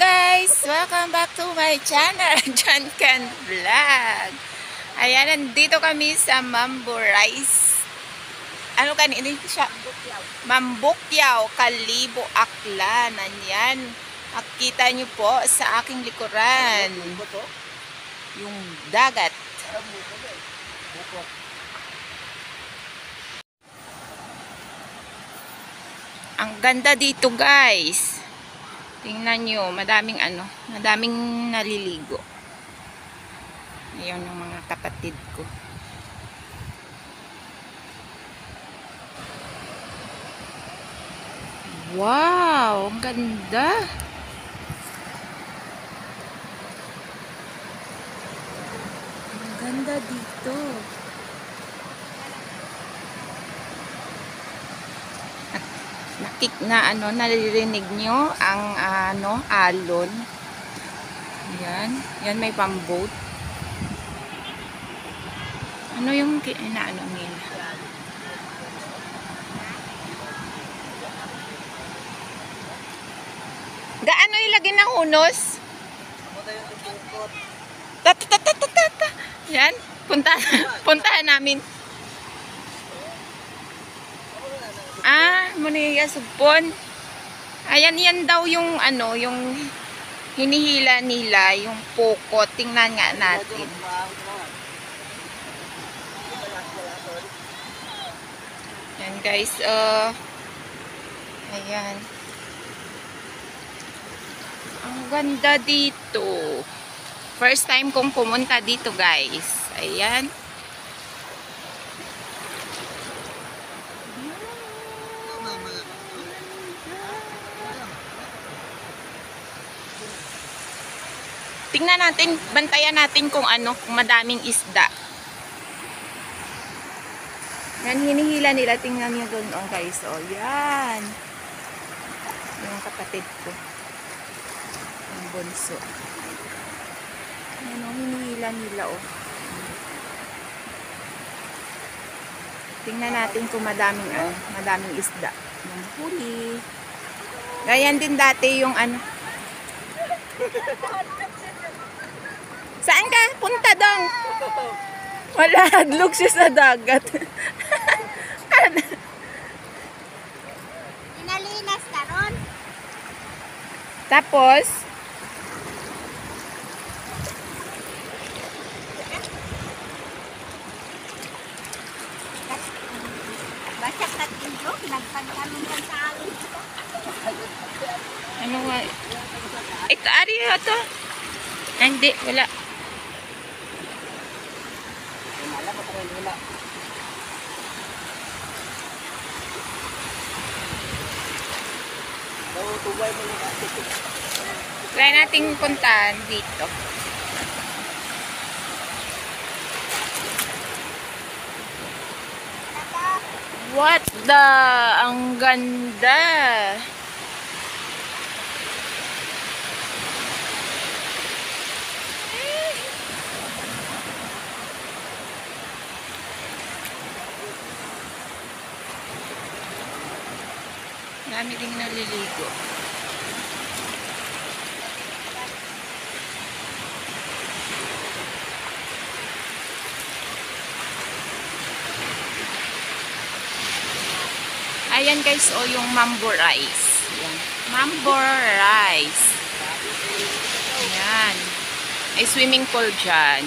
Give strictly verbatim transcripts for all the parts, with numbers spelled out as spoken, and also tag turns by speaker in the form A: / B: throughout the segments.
A: guys! Welcome back to my channel, John Can Vlog. Ayan, nandito kami sa Mambo Rice. Ano kanina siya? Mambukyaw, Kalibo, Aklan. Ayan. Makikita nyo po sa aking likuran. Yung dagat. Ang ganda dito guys. Tingnan nyo, madaming ano, madaming naliligo. Ayun yung mga kapatid ko. Wow, ang ganda. Ang ganda dito. Nakik na ano, naririnig nyo ang ano, alon. Yan, yan may pamboat. Ano yung inaano nila? Gaano ilagay ng unos? Tatatatata. Yan, punta puntahan namin. Ah, Muniya Sugpon. Ayan, yan daw yung ano, yung hinihila nila, yung poko. Tingnan nga natin. Yan guys, uh, ayan. Ang ganda dito. First time kong pumunta dito guys. Ayan. Tingnan natin, bantayan natin kung ano, kung madaming isda. Yan, hinihila nila. Tingnan nyo doon, oh, guys. Oh, yan. Yung kapatid ko. Yung bunso. Yan, oh, hinihila nila, oh. Tingnan natin kung madaming, ano, madaming isda. Yung huli. Ganyan din dati yung, ano. Saan ka? Punta dong. Wala, hadlok siya sa dagat.
B: Inalinas na ron.
A: Tapos,
B: Basak na tinjo, nagpagkaroon ka sa akin.
A: ano nga? Ito, ari ito. Hindi, wala. Try nating puntahan dito. What the? Ang ganda. Dami ding naliligo. Ayan guys, o oh, yung Mambo Rice. Ayan. Mambo Rice. Ayan. May swimming pool dyan.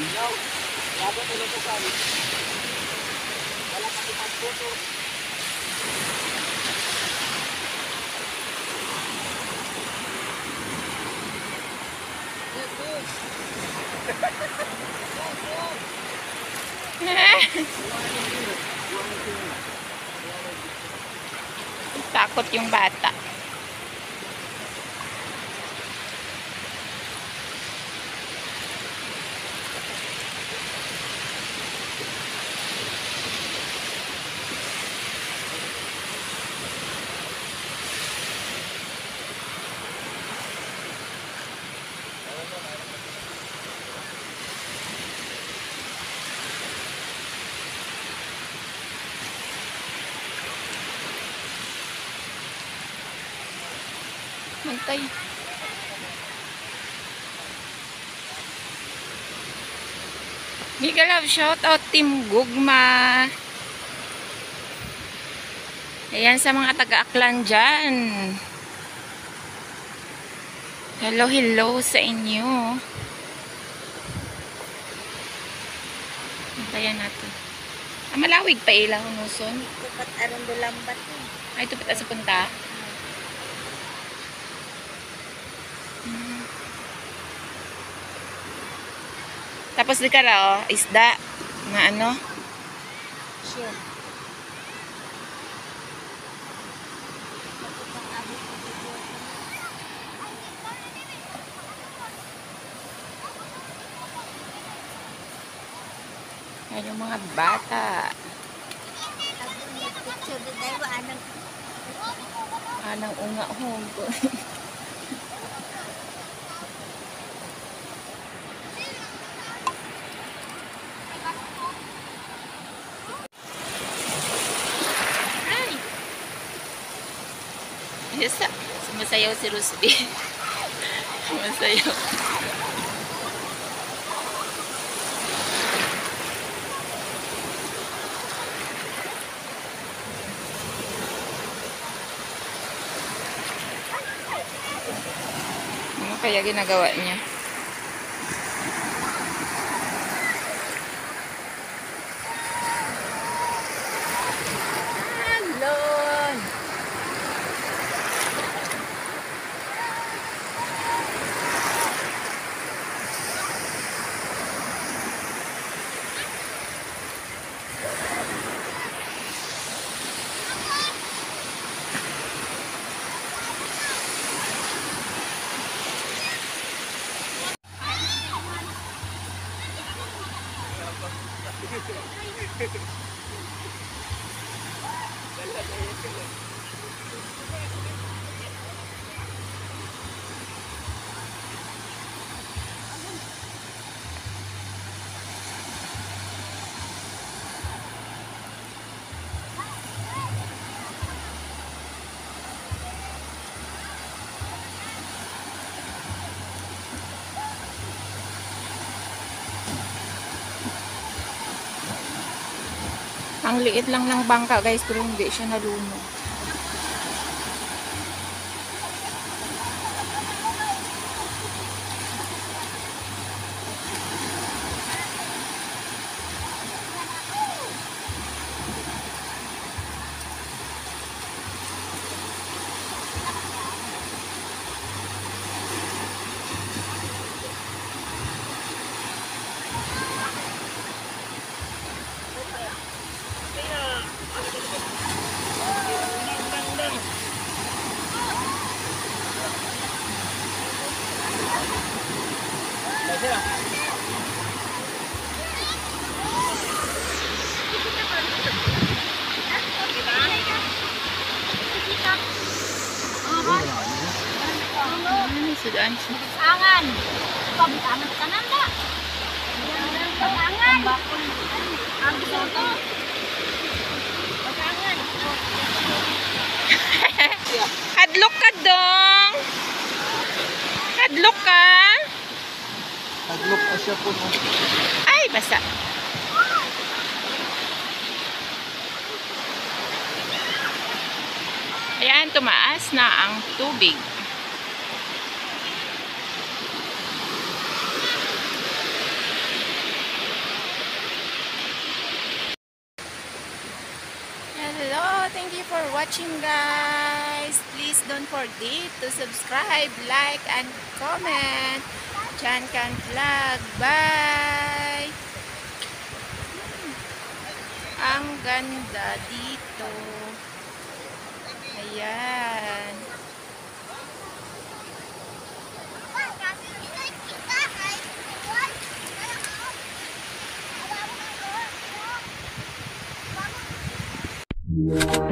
A: Takot yung bata. Mantay. Mega love shout out Team Gugma. Ayan sa mga taga-Aklan dyan. Hello, hello sa inyo. Kaya natin. Ah, malawig pa ilang nuson.
B: Tupat aron do lambat eh.
A: Ay, ito pita sa punta. Hmm. Tapos di ka ra, oh, isda. Na ano?
B: Sure.
A: Ayan yung mga bata.
B: Picture do dai wa anang
A: Anang unga home ko. Ay! Yes, sumasayaw si Rusby. Sumasayaw. Ano kaya ginagawa niya? Alon! Ang liit lang ng bangka guys, pero hindi siya nalunod. Ano sudaan siya?
B: angan. Pag-angan kanan da. Pag-angan. Ang to. Pag-angan.
A: Hadlok ka dong! Hadlok ka!
C: Hadlok pa siya po. No?
A: Ay, basa. Ayan, tumaas na ang tubig. Hello, thank you for watching guys. Please don't forget to subscribe, like, and comment. Chan Can Vlog. Bye! Ang ganda dito. Ayan.
B: Yeah.